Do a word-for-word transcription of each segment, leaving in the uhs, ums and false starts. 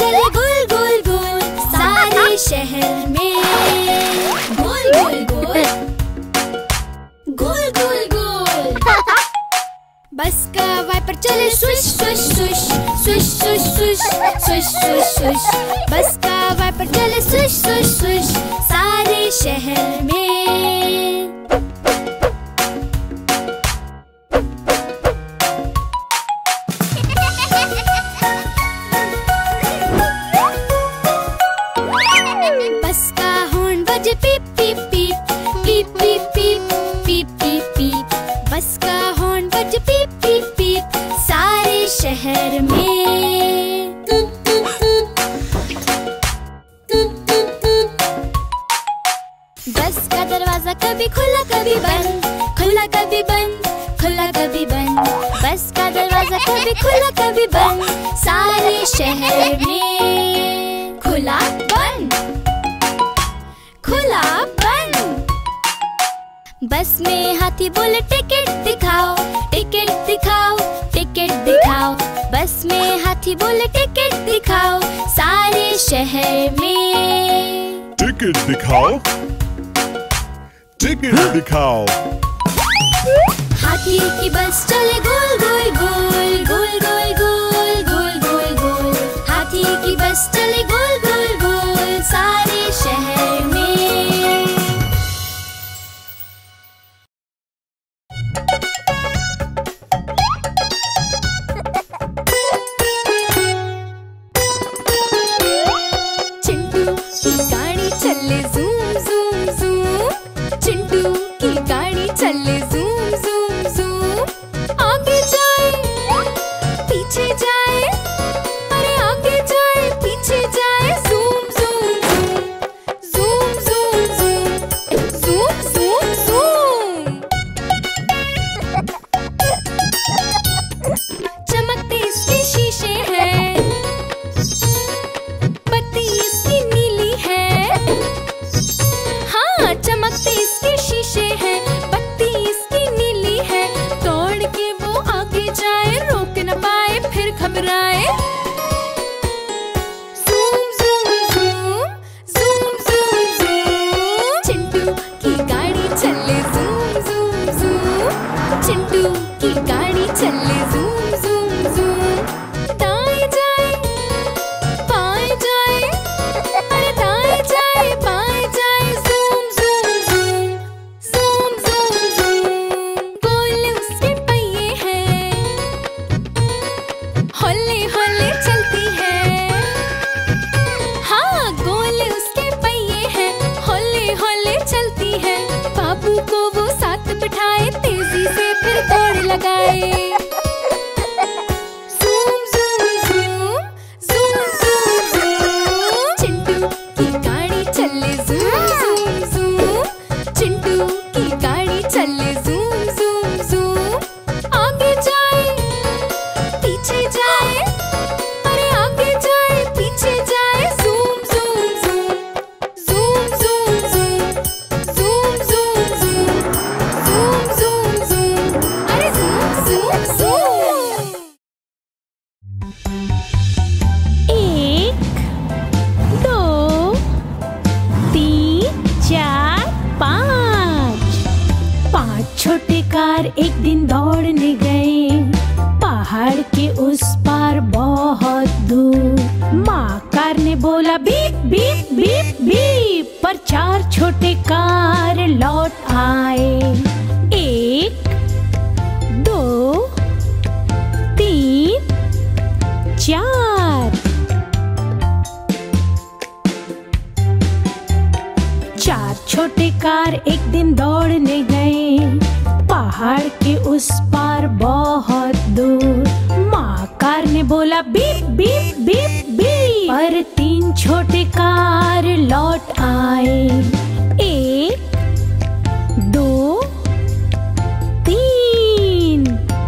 चले गोल गोल गोल सारे शहर में। गोल गोल गोल गोल गोल गोल। बस का वाइपर चले swish swish swish swish swish swish swish swish swish. Bus का वाइपर चले स्विश स्विश स्विश सारे शहर में। बस का हॉर्न बजे पीप पीप पीप पीप पीप पीप पीप पीप पीप। बस का हॉर्न बजे पीप पीप पीप सारे शहर में। बस का दरवाजा कभी खुला कभी बंद, खुला कभी बंद, खुला कभी बंद। बस का दरवाजा कभी खुला कभी बंद सारे शहर में। खुला बंद, खुला बंद। बस में हाथी बोले टिकट दिखाओ, टिकट दिखाओ, टिकट दिखाओ। बस में हाथी बोले टिकट दिखाओ सारे शहर में। टिकट दिखाओ, टिकट दिखाओ। हाथी की बस चले गोल गोल गोल गोल गोल गोल गोल गोल गोल। हाथी की बस चले गोल गोल गोल सारे शहर में। चिंटू की गाड़ी चले जूम जूम जूम। चिंटू की गाड़ी चले जूम जूम जूम। आगे जाए पीछे जाए, अरे आगे जाए पीछे जाए। Zoom zoom zoom zoom zoom zoom zoom zoom zoom. चमकते इसके शीशे हैं, बत्ती इसकी नीली है। हाँ, चमकते इसके शीशे हैं, बत्ती इसकी नीली है। दौड़ के वो आगे जाए, रोक न पाए फिर घबराए। Zoom zoom zoom zoom zoom zoom. Chintu की गाड़ी चले ज़ूम ज़ूम ज़ूम। चिंटू की गाड़ी चले ज़ूम ज़ूम ज़ूम। दाएं जाए बाएं जाए, अरे दाएं जाए बाएं जाए। Zoom zoom zoom zoom zoom zoom. गोल उसके पहिए हैं, हौले हौले चलती है। हाँ, गोल उसके पहिए हैं, हौले हौले चलती है। बाबू को वो साथ बिठाए, तेजी से फिर दौड़ लगाए। Zoom zoom zoom zoom zoom zoom. Chintu की गाड़ी चले ज़ूम ज़ूम ज़ूम। चिंटू की गाड़ी चले ज़ूम ज़ूम ज़ूम। आगे जाए पीछे जाए, अरे आगे जाए पीछे जाए। Zoom zoom zoom zoom zoom zoom zoom zoom zoom zoom zoom zoom. अरे ज़ूम ज़ूम ज़ूम। एक दो तीन चार पाँच। पाँच छोटे कार एक दिन दौड़ने गए पहाड़ के उस पार बहुत दूर। माँ कार ने बोला बीप बीप बीप बीप, पर चार छोटे कार लौट आए। एक दो तीन चार। चार छोटे कार एक दिन दौड़ने गए पहाड़ के उस पार बहुत दूर। माँ कार ने बोला बीप बीप बीप बीप, पर तीन छोटे कार लौट आए। एक दो तीन।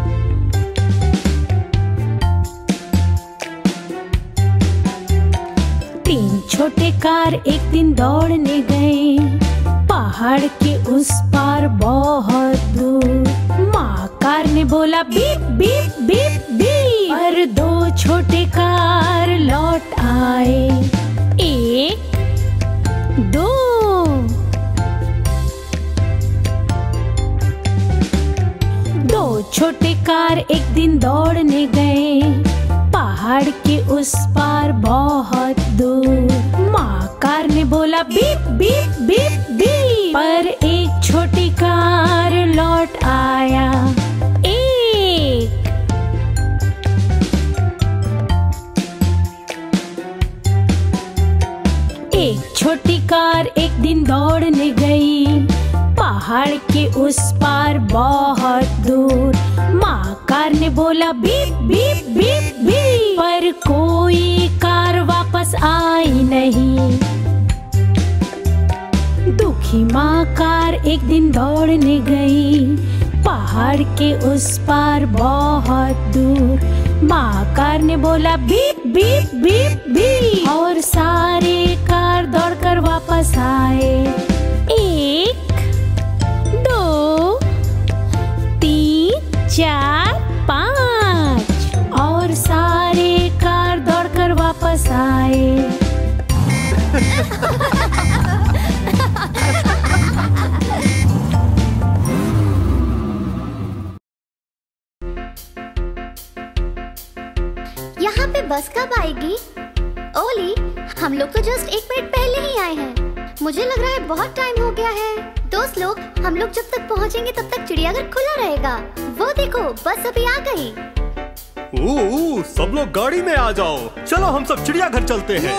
तीन छोटे कार एक दिन दौड़ने गए पहाड़ के उस पार बहुत दूर। माँ कार ने बोला बीप बीप बीप बीप, पर दो छोटे कार लौट आए। आए। एक दो। दो छोटे कार एक दिन दौड़ने गए पहाड़ के उस पार बहुत दूर। माँ कार ने बोला बीप बीप बीप बीप, पर एक छोटी कार लौट आया। एक एक छोटी कार एक दिन दौड़ने गई पहाड़ के उस पार बहुत दूर। माँ कार ने बोला बीप बीप बीप बीप, पर कोई कार वापस आई नहीं। दुखी माँ कार एक दिन दौड़ने गई पहाड़ के उस पार बहुत दूर। माँ कार ने बोला बीप बीप बीप बीप, और सारे कार दौड़कर वापस आए। एक दो तीन चार पाँच, और सारे कार दौड़कर वापस आए। यहाँ पे बस कब आएगी? ओली, हम लोग तो जस्ट एक मिनट पहले ही आए हैं। मुझे लग रहा है बहुत टाइम हो गया है। दोस्त लोग, हम लोग जब तक पहुँचेंगे तब तक चिड़ियाघर खुला रहेगा। वो देखो, बस अभी आ गई। ओ, सब लोग गाड़ी में आ जाओ, चलो हम सब चिड़ियाघर चलते हैं।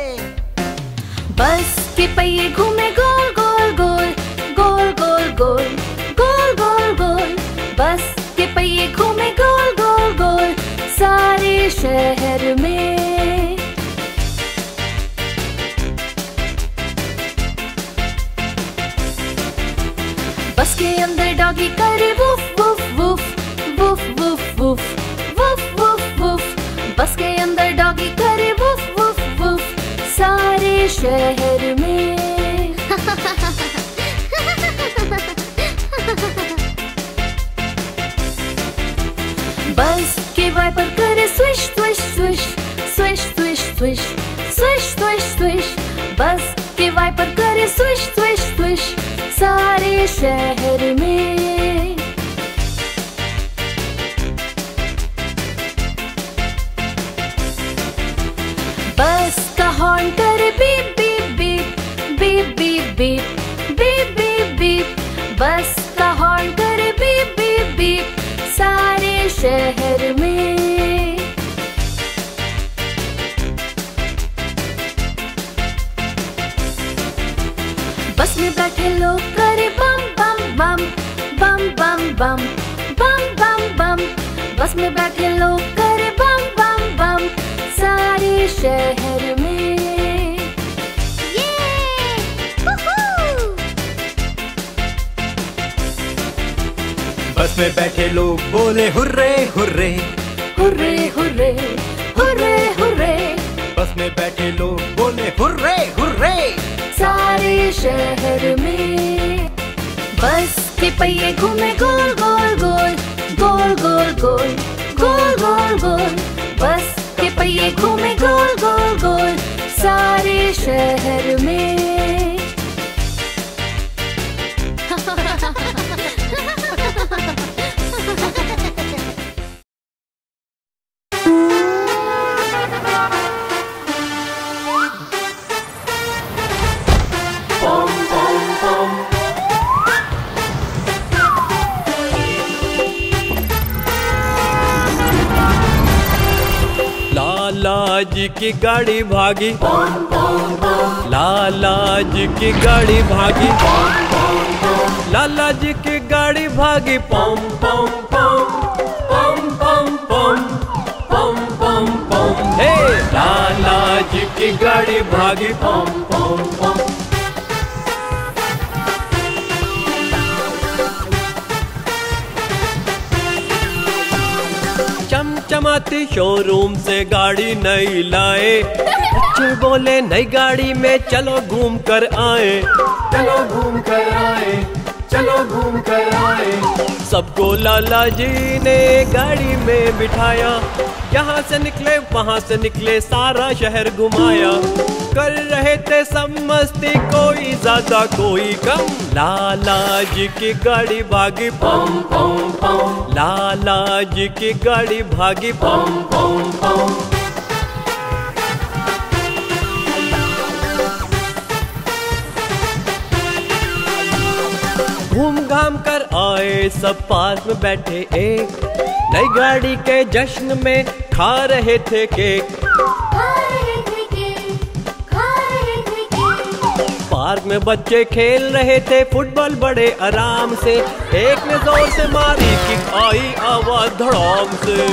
बस के पहिए घूमे गोल गोल गोल गोल गोल गोल गोल गोल गोल। बस के पहिए घूमे गोल गोल गोल सारे शहर में। बस के अंदर डॉगी करे woof woof woof woof woof woof woof woof woof. Bus के अंदर डॉगी करे वुफ वुफ वुफ सारे शहर में। बस के वाइपर करे swish swish swish swish swish swish swish swish swish. Bus के वाइपर करे स्विश स्विश स्विश सारे शहर में। बस का हॉर्न करे beep beep beep beep beep beep beep beep beep. Bus का हॉर्न करे बीप बीप बीप सारे शहर में। बस में बैठे लोग करे बम बम बम बम बम बम बम बम बम। बस में बैठे लोग करे बम बम बम सारे शहर में। ये वूहू! बस में बैठे लोग बोले hooray hooray hooray hooray hooray hooray. Bus में बैठे लोग बोले हुर्रे हुर्रे सारे शहर में। बस के पहिए घूमे गोल गोल गोल गोल गोल गोल गोल गोल गोल। बस के पहिए घूमे गोल गोल गोल सारे शहर में। लाला जी की गाड़ी भागी, लाला जी की गाड़ी भागी, लाला जी की गाड़ी भागी। पम पम पम पम पम पम पम पम पम। हे लाला जी की गाड़ी भागी। पम पम पम। चमचमाती शोरूम से गाड़ी नई लाए, बच्चे बोले नई गाड़ी में चलो घूम कर आए, चलो घूम कर आए, चलो घूम कर आए। सबको लाला जी ने गाड़ी में बिठाया, यहाँ से निकले वहाँ से निकले सारा शहर घुमाया। कर रहे थे सब मस्ती, कोई ज्यादा कोई कम। लाला जी की गाड़ी भागी पम पम पम, लाला जी की गाड़ी भागी पम पम पम। घूम घाम कर आए सब पार्क में बैठे एक, नई गाड़ी के जश्न में खा रहे थे केक। खा रहे थे केक, खा रहे थे केक। पार्क में बच्चे खेल रहे थे फुटबॉल बड़े आराम से, एक ने जोर से मारी किक आई आवाज धड़ाम से।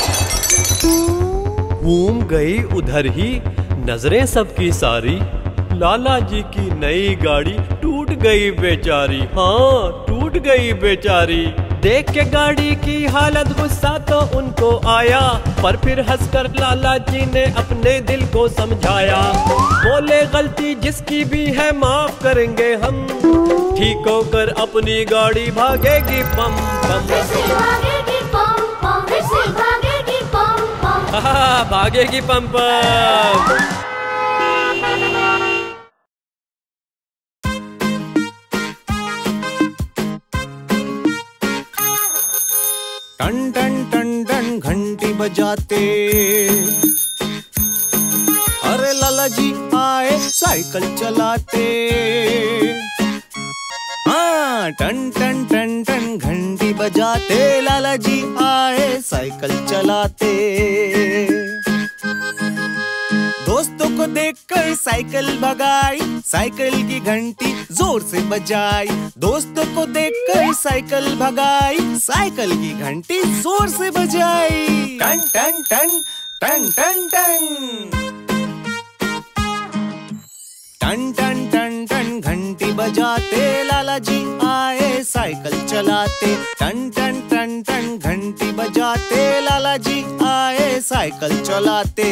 घूम गई उधर ही नजरें सबकी सारी, लाला जी की नई गाड़ी टूट गई बेचारी, हाँ टूट गई बेचारी। देख के गाड़ी की हालत गुस्सा तो उनको आया, पर फिर हंसकर लाला जी ने अपने दिल को समझाया। बोले गलती जिसकी भी है माफ करेंगे हम, ठीक होकर अपनी गाड़ी भागेगी पम पम। फिर से भागेगी पम पम, फिर से भागेगी पम पम। हाँ भागेगी पम पम। टन टन टन टन घंटी बजाते, अरे लाला जी आए साइकिल चलाते। हाँ टन टन टन टन घंटी बजाते, लाला जी आए साइकिल चलाते। दोस्तों को देखकर साइकिल भगाई, साइकिल की घंटी जोर से बजाई। दोस्तों को देखकर साइकिल भगाई, साइकिल की घंटी जोर से बजाई। टन टन टन टन टन टन टन टन टन टन घंटी बजाते, लाला जी आए साइकिल चलाते। टन टन टन टन घंटी बजाते, लाला जी आए साइकिल चलाते।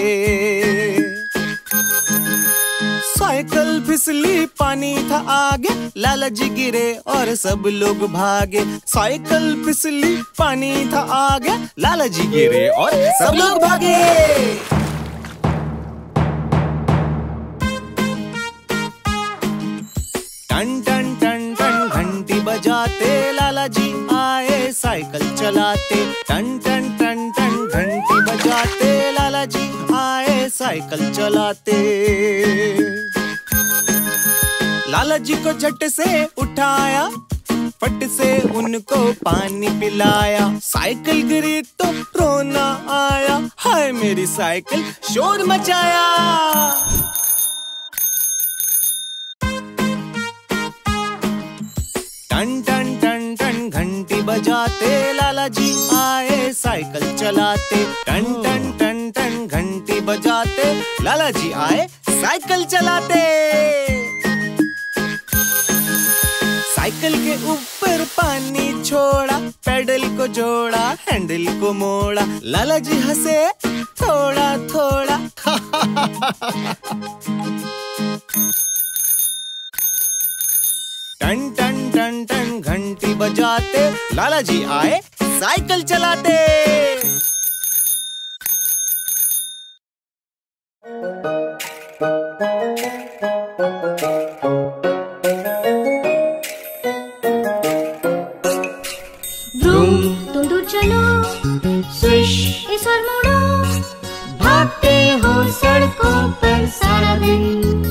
साइकिल फिसली पानी था आगे, लाला जी गिरे और सब लोग भागे। साइकिल फिसली पानी था आगे, लाला जी गिरे और सब लोग भागे। टन टन टन टन घंटी बजाते, लाला जी आए साइकिल चलाते। टन टन टन टन घंटी बजाते, लाला जी आए साइकिल चलाते। लाला जी को झट से उठाया, फट से उनको पानी पिलाया। साइकिल गिरी तो रोना आया, हाय मेरी साइकिल शोर मचाया। टन टन टन टन घंटी बजाते, लाला जी आए साइकिल चलाते। टन टन टन टन घंटी बजाते, लाला जी आए साइकिल चलाते। साइकिल के ऊपर पानी छोड़ा, पेडल को जोड़ा, हैंडल को मोड़ा। लाला जी हंसे थोड़ा थोड़ा। टन टन टन टन घंटी बजाते, लाला जी आए साइकिल चलाते। तुम दूर चलो, स्विश इस ओर मुड़ो, भागते हो सड़कों पर सारा दिन।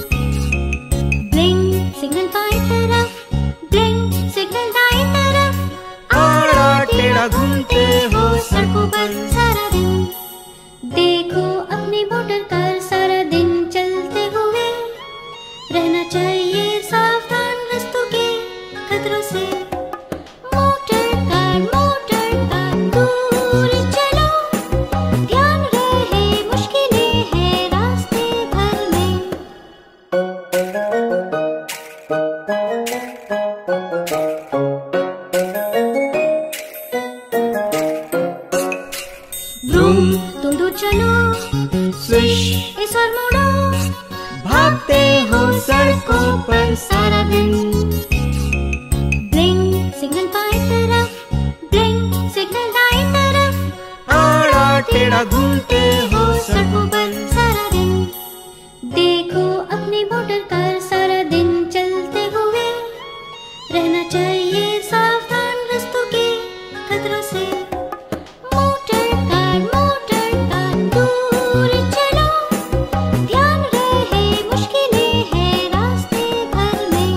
ब्लिंक सिग्नल बाएं तरफ, ब्लिंक सिग्नल दाएं तरफ, आड़ा टेढ़ा घूमते हो सड़कों पर सारा दिन। देखो अपनी मोटर कार सारा दिन चलते हुए, रहना चाहिए सावधान रास्तों के खतरों से। तुम दूर चलो, स्विश इस ओर मुड़ो, भागते हो सड़कों पर सारा दिन। ब्लिंक टेढ़ा घूमते हो सड़कों पर सारा दिन। देखो अपनी मोटर कार सारा दिन चलते हुए, रहना चाहिए सावधान रास्तों के खतरों से। मोटर कार मोटर कार दूर चलो, ध्यान रहे मुश्किलें हैं रास्ते भर में।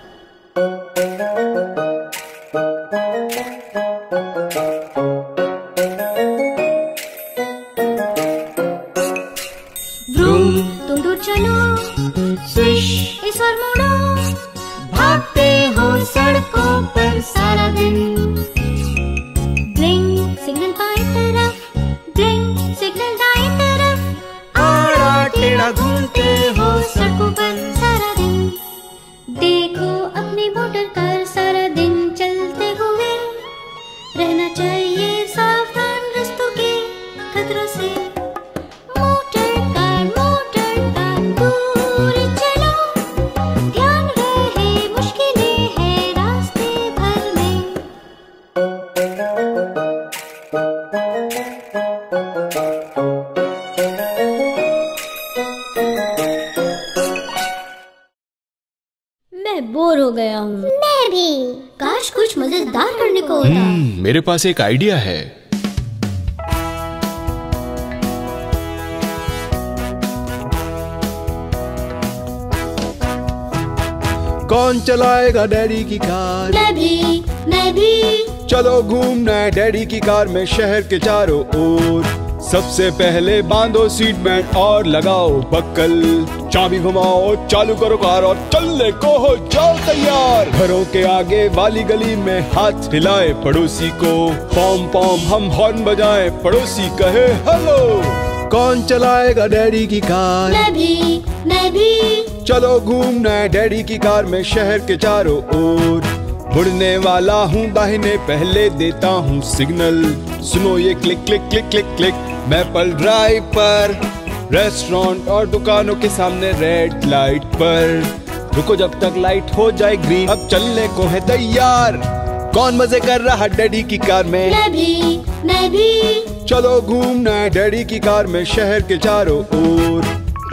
ब्रूम तुम दूर चलो, स्विश इस ओर मुड़ो, भागते हो सड़कों पर सारा दिन। ब्लिंक सिग्नल बाएं तरफ, ब्लिंक सिग्नल दाएं तरफ, आड़ा टेढ़ा घूमते हो सड़कों पर सारा दिन। देखो अपनी मोटर कार सारा दिन चलते हुए, रहना चाहिए सावधान रास्तों के खतरों से। मोटर कार मोटर कार दूर चलो, ध्यान रहे मुश्किलें हैं रास्ते भर में। मैं बोर हो गया हूँ। मैं भी। काश कुछ मजेदार करने को होता। हम्म, मेरे पास एक आइडिया है। कौन चलाएगा डैडी की कार? मैं भी, मैं भी। चलो घूमना है डैडी की कार में शहर के चारों ओर। सबसे पहले बांधो सीट बेल्ट और लगाओ बक्कल, चाबी घुमाओ, चालू करो कार और चलने को हो जाओ तैयार। घरों के आगे वाली गली में हाथ हिलाए पड़ोसी को, पॉम पॉम हम हॉर्न बजाएं, पड़ोसी कहे हेलो। कौन चलाएगा डैडी की कार? मैं भी, मैं भी। चलो घूमना है डैडी की कार में शहर के चारों ओर। मुड़ने वाला हूँ दाहिने, पहले देता हूँ सिग्नल। सुनो ये click click click click click, मैं पल ड्राइव पर। रेस्टोरेंट और दुकानों के सामने रेड लाइट पर। रुको जब तक लाइट हो जाए ग्रीन, अब चलने को है तैयार। कौन मजे कर रहा डैडी की कार में? मैं भी, मैं भी। चलो घूमना है डैडी की कार में शहर के चारों ओर।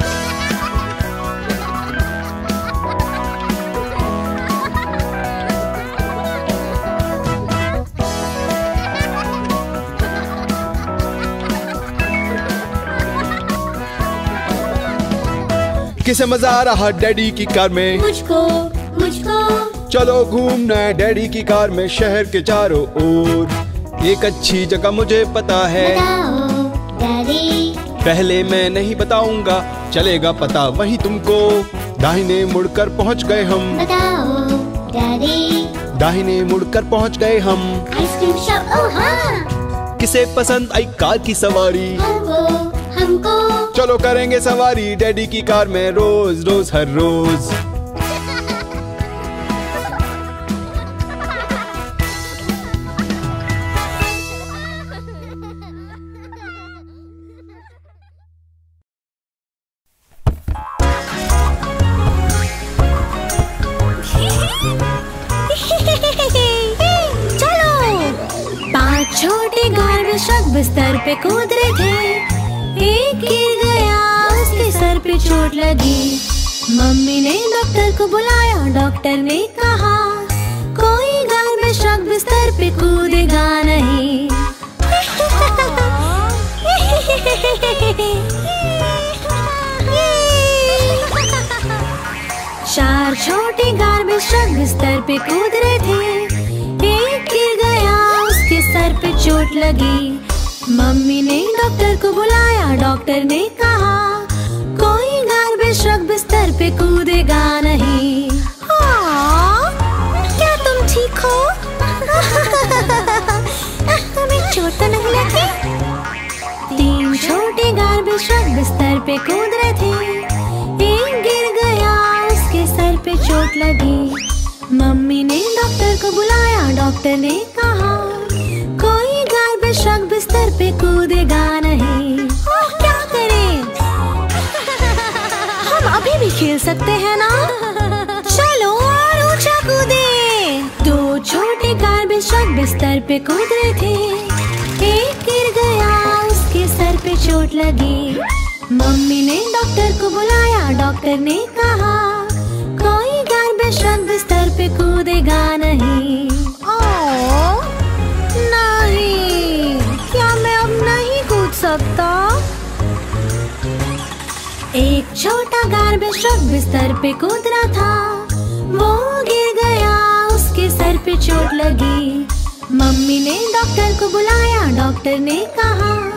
किसे मजा आ रहा डैडी की कार में? मुझको, मुझको। चलो घूमना है डैडी की कार में शहर के चारों ओर। एक अच्छी जगह मुझे पता है, बताओ डैडी। पहले मैं नहीं बताऊंगा, चलेगा पता वही तुमको। दाहिने मुड़कर पहुंच गए हम, बताओ डैडी। दाहिने मुड़कर पहुंच गए हम। आइसक्रीम शॉप, ओह हाँ। किसे पसंद आई कार की सवारी? हमको, हमको। चलो करेंगे सवारी डैडी की कार में रोज रोज हर रोज। छोटे घर में शक बिस्तर पे कूद रहे थे, एक गिर गया उसके सर पे चोट लगी। मम्मी ने डॉक्टर को बुलाया, डॉक्टर ने कहा कोई घर में शक बिस्तर पे कूदेगा नहीं। चार छोटे घर में शक बिस्तर पे कूद रहे थे, एक गिर गया उसके सर पे चोट लगी। मम्मी ने डॉक्टर को बुलाया, डॉक्टर ने कहा कोई घर में शक बिस्तर पे कूदेगा नहीं। हाँ, क्या तुम ठीक हो? तुम्हें चोट तो नहीं लगी? तीन छोटे घर में शक बिस्तर पे कूद रहे थे, एक गिर गया उसके सर पे चोट लगी। मम्मी ने डॉक्टर को बुलाया, डॉक्टर ने कहा कोई घर में शक बिस्तर पे कूदेगा नहीं। ओह, क्या करें? हम अभी भी खेल सकते हैं ना? चलो और ऊंचा कूदे। दो छोटे घर में शक बिस्तर पे कूद रहे थे, एक गिर गया उसके सर पे चोट लगी। मम्मी ने डॉक्टर को बुलाया, डॉक्टर ने कहा कोई गार्बेज ट्रक बिस्तर पे कूदेगा नहीं। ओह नहीं, क्या मैं अब नहीं कूद सकता? एक छोटा गार्बेज ट्रक बिस्तर पे कूद रहा था, वो गिर गया, उसके सर पे चोट लगी। मम्मी ने डॉक्टर को बुलाया, डॉक्टर ने कहा